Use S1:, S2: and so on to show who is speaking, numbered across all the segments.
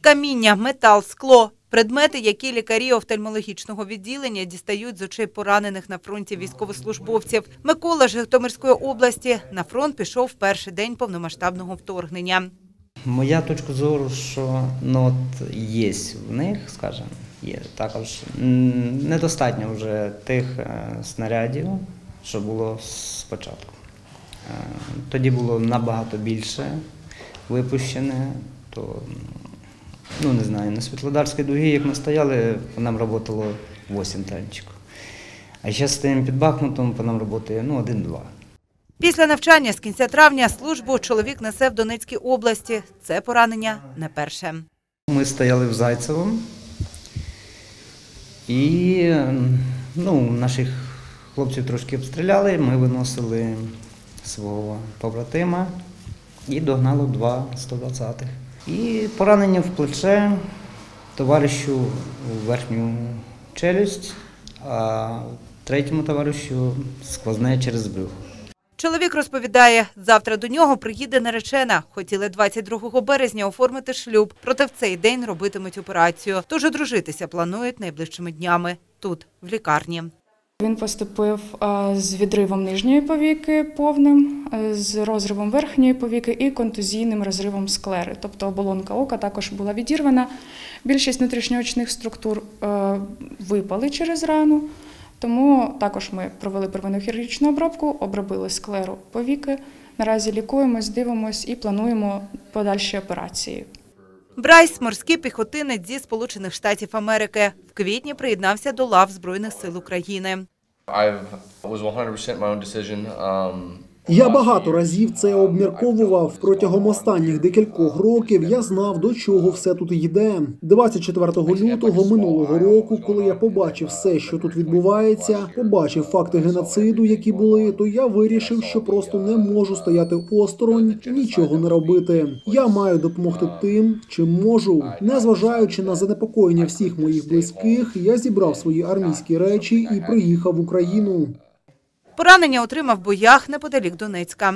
S1: Каміння, метал, скло – предмети, які лікарі офтальмологічного відділення дістають з очей поранених на фронті військовослужбовців. Микола з Житомирської області на фронт пішов в перший день повномасштабного вторгнення.
S2: Моя точка зору, що є в них, скажімо, є також недостатньо вже тих снарядів, що було спочатку. Тоді було набагато більше випущене, то, не знаю, на Світлодарській дугі, як ми стояли, по нам працювало 8 танчиків. А зараз стоїмо під Бахмутом, по нам працює 1-2.
S1: Після навчання з кінця травня службу чоловік несе в Донецькій області. Це поранення не перше.
S2: Ми стояли в Зайцевому і наших хлопців трошки обстріляли, ми виносили свого побратима і догнало 2 120-х. І поранення в плече, товаришу у верхню челюсть, а третьому товаришу сквозне через брюхо.
S1: Чоловік розповідає, завтра до нього приїде наречена. Хотіли 22 березня оформити шлюб, проте в цей день робитимуть операцію. Тож одружитися планують найближчими днями тут, в лікарні.
S3: Він поступив з відривом нижньої повіки повним, з розривом верхньої повіки і контузійним розривом склери. Тобто оболонка ока також була відірвана. Більшість внутрішньоочних структур випали через рану. Тому також ми провели первинну хірургічну обробку, обробили склеру повіки. Наразі лікуємось, дивимось і плануємо подальші операції.
S1: Брайс – морський піхотинець зі Сполучених Штатів Америки. В квітні приєднався до лав Збройних сил України.
S4: Я багато разів це обмірковував. Протягом останніх декількох років я знав, до чого все тут йде. 24 лютого минулого року, коли я побачив все, що тут відбувається, побачив факти геноциду, які були, то я вирішив, що просто не можу стояти осторонь, нічого не робити. Я маю допомогти тим, чим можу. Незважаючи на занепокоєння всіх моїх близьких, я зібрав свої армійські речі і приїхав в Україну.
S1: Поранення отримав в боях неподалік Донецька.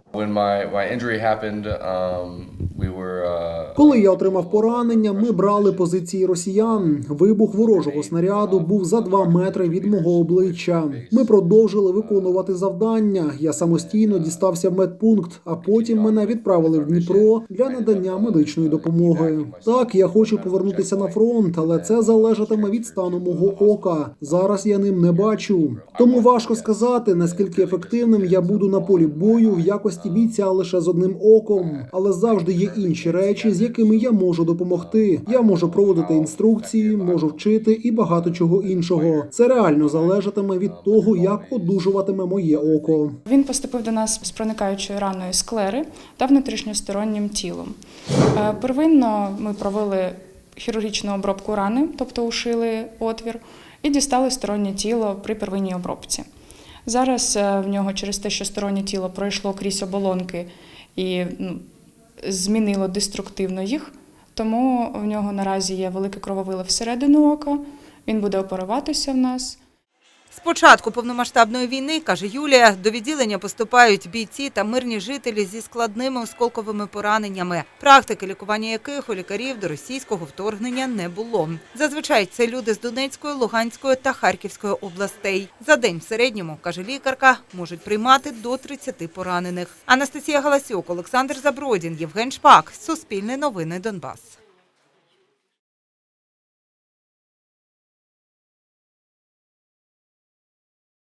S4: Коли я отримав поранення, ми брали позиції росіян. Вибух ворожого снаряду був за 2 метри від мого обличчя. Ми продовжили виконувати завдання. Я самостійно дістався в медпункт, а потім мене відправили в Дніпро для надання медичної допомоги. Так, я хочу повернутися на фронт, але це залежатиме від стану мого ока. Зараз я ним не бачу. Тому важко сказати, наскільки ефективним я буду на полі бою в якості бійця лише з одним оком. Але завжди є інші речі, з якими я можу допомогти. Я можу проводити інструкції, можу вчити і багато чого іншого. Це реально залежатиме від того, як одужуватиме моє око.
S3: Він поступив до нас з проникаючою раною склери та внутрішньостороннім тілом. Первинно ми провели хірургічну обробку рани, тобто ушили отвір, і дістали стороннє тіло при первинній обробці. Зараз в нього через те, що стороннє тіло пройшло крізь оболонки і змінило деструктивно їх, тому в нього наразі є велике крововилив всередину ока, він буде оперуватися в нас.
S1: З початку повномасштабної війни, каже Юлія, до відділення поступають бійці та мирні жителі зі складними осколковими пораненнями, практики лікування яких у лікарів до російського вторгнення не було. Зазвичай це люди з Донецької, Луганської та Харківської областей. За день в середньому, каже лікарка, можуть приймати до 30 поранених. Анастасія Галасюк, Олександр Забродін, Євген Шпак. Суспільне новини Донбас.